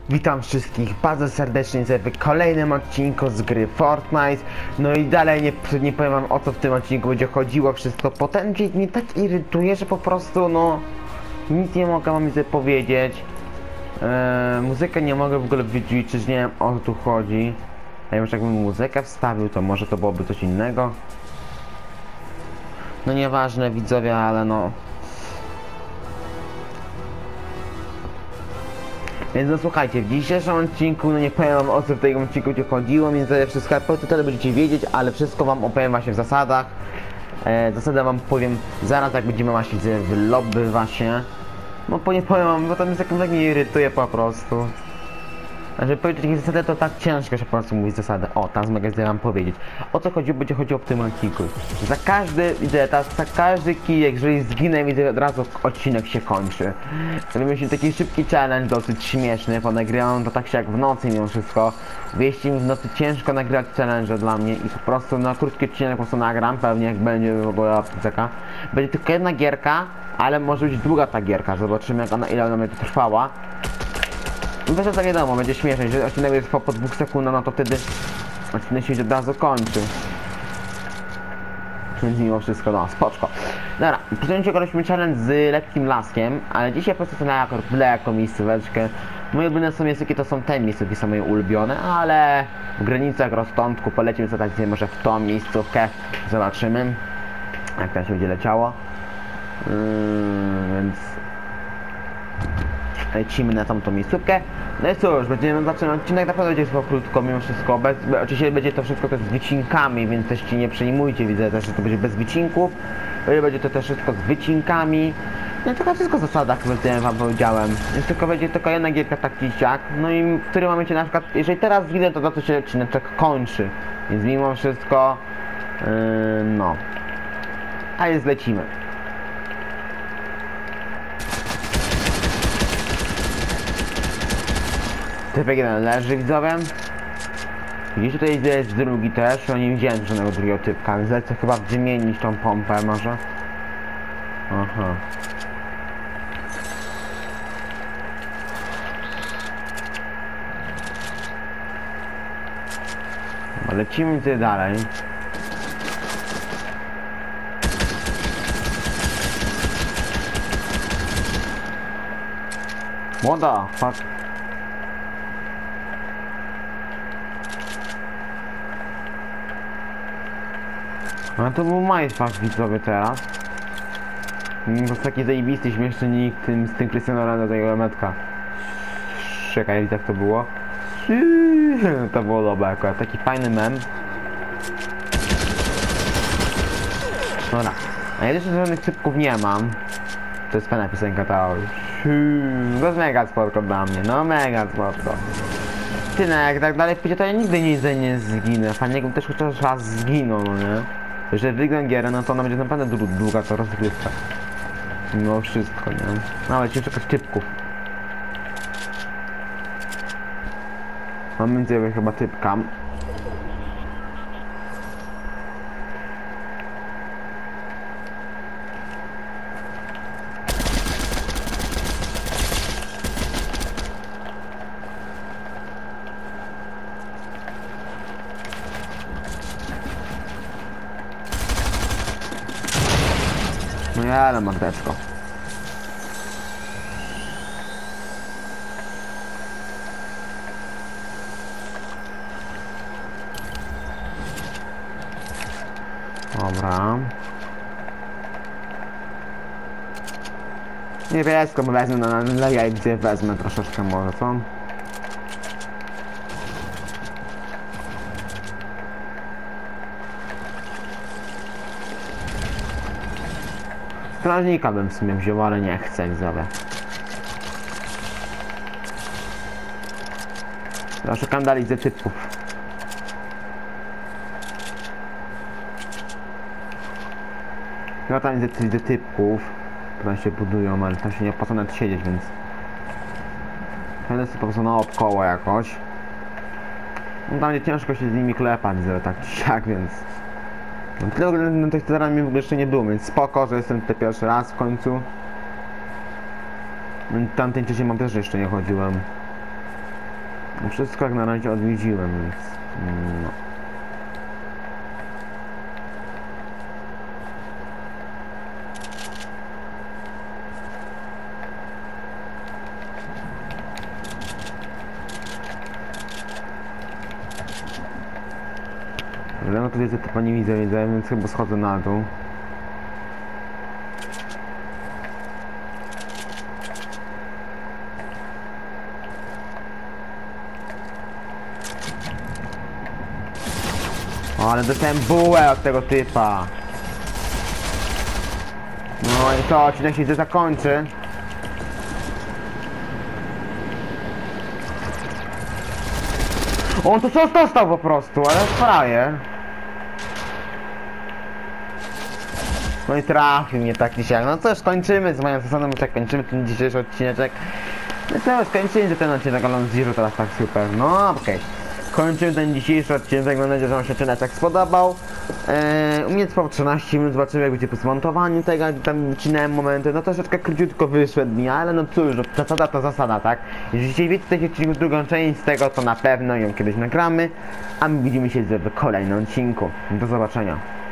Witam wszystkich bardzo serdecznie w kolejnym odcinku z gry Fortnite. No i dalej nie powiem wam, o co w tym odcinku będzie chodziło. Wszystko potem mnie tak irytuje, że po prostu no nic nie mogę wam powiedzieć. Muzykę nie mogę w ogóle wyćwiczyć, nie wiem, o co tu chodzi. Ja już jakbym muzykę wstawił, to może to byłoby coś innego. No nieważne, widzowie, ale no. Więc no słuchajcie, w dzisiejszym odcinku, no nie powiem wam, o co w tym odcinku chodziło, więc wszystko tyle będziecie wiedzieć, ale wszystko wam opowiem właśnie w zasadach. Zasadę wam powiem zaraz, jak będziemy właśnie w lobby właśnie. No nie powiem wam, bo to mnie tak mnie irytuje po prostu. A żeby powiedzieć takie zasady, to tak ciężko się po prostu mówić zasadę. O, teraz mogę wam powiedzieć. O co chodziło, będzie chodziło w tym odcinku. Za każdy, widzę, za każdy kijek, jeżeli zginę, widzę, od razu odcinek się kończy. Zrobimy się taki szybki challenge, dosyć śmieszny, bo nagrywam to tak się jak w nocy mimo wszystko. Wieście mi, w nocy ciężko nagrywać challenge dla mnie i po prostu na krótki odcinek po prostu nagram, pewnie jak będzie w ogóle apteka. Będzie tylko jedna gierka, ale może być druga ta gierka, zobaczymy jak ona, ile ona będzie trwała. No to wiadomo, będzie śmieszne, jeżeli odcinek jest po 2 sekundach, no to wtedy odcinek się od razu kończy. Więc mimo wszystko, no spoczko. Dobra, początnie robiliśmy challenge z lekkim laskiem, ale dzisiaj po prostu byle jako miejscóweczkę. Moje ulubione są miejscówki, to są te miejscówki, są moje ulubione, ale w granicach rozsądku polecimy sobie tak może w tą miejscówkę. Zobaczymy, jak to się będzie leciało. Więc lecimy na tamtą miejscówkę. No i cóż, będziemy zaczynać odcinek, naprawdę będzie krótko mimo wszystko. Oczywiście będzie to wszystko też z wycinkami, więc też się nie przejmujcie, widzę też, że to będzie bez wycinków. Będzie to też wszystko z wycinkami. No to wszystko w zasadach, które wam powiedziałem. Więc tylko będzie tylko jedna gierka taki siak. No i w którym momencie na przykład, jeżeli teraz widzę, to za to się odcinek kończy. Więc mimo wszystko, no. A więc lecimy. Typek jeden leży, widzowie. Widzicie, tutaj jest drugi też, ja nie widziałem żadnego drugiego typka, więc lecę chyba wymienić tą pompę może. Aha. Lecimy tutaj dalej. Młoda, fuck. No to był majstwa, widzowie, teraz. To jest taki zajebisty, śmieszny nick z tym Cristiano Ronaldo, tego metka. Czekaj, jak to było? To było dobre akurat, taki fajny mem. Dobra, a ja jeszcze żadnych typków nie mam. To jest fajna piosenka ta. To jest mega spoko dla mnie, no mega spoko. Ty, no jak tak dalej pójdzie, to ja nigdy nie zginę. Fajnie jakbym też chociaż raz zginął, no nie? Jeżeli wygram gierę, no to ona będzie naprawdę długa ta rozgrywka. Mimo wszystko, nie? No ale ciężko szukać typków. Mam między chyba typka. No ja, ale mordeczko. Dobra. Niebiesko, bo wezmę na jajce, wezmę troszeczkę może, co? Strażnika bym w sumie wziął, ale nie chcę, widzowie. Ja szukam dalej ze typów. Ja tam ze typków, które się budują, ale tam się nie opłaca nawet siedzieć, więc... Będę sobie po prostu naokoło jakoś. No tam będzie ciężko się z nimi klepać, tak czy siak, więc... Tyle na tych terenach mi w ogóle jeszcze nie było, więc spoko, że jestem tutaj pierwszy raz w końcu. Tamtej czasie mam też jeszcze nie chodziłem. No wszystko jak na razie odwiedziłem, więc... No. Ale no tu widzę, to pani widzę, więc chyba schodzę na dół. O, ale dostałem bułę od tego typa. No i co, odcinek się zakończy. On to co dostał po prostu, ale frajer. No i trafił mnie tak dzisiaj. No cóż, kończymy z moją zasadą, bo tak kończymy ten dzisiejszy odcineczek. No to skończymy ten odcinek Alone Zero teraz tak super. No okej. Kończymy ten dzisiejszy odcinek, mam nadzieję, że wam się odcinek spodobał. U mnie trwał 13 minut, zobaczymy jak będzie po zmontowaniu tego, jak tam wycinałem momenty, no troszeczkę króciutko wyszedł mi, ale no cóż, zasada to zasada, tak? Jeżeli dzisiaj wiecie taki odcinek, drugą część z tego, to na pewno ją kiedyś nagramy, a my widzimy się w kolejnym odcinku. Do zobaczenia.